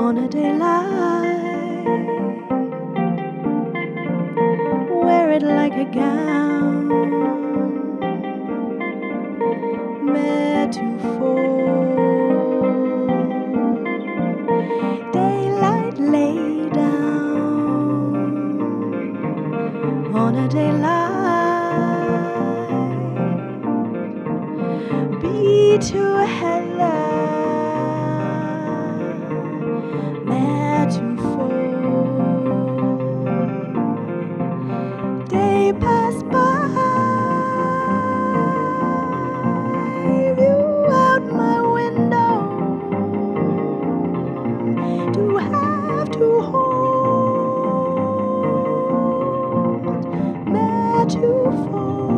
on a daylight, wear it like a gown, Mare to Foal. Daylight lay down on a daylight, be to Heather, Mare to Foal. Day pass by, view out my window, to have to hold, Mare to Foal.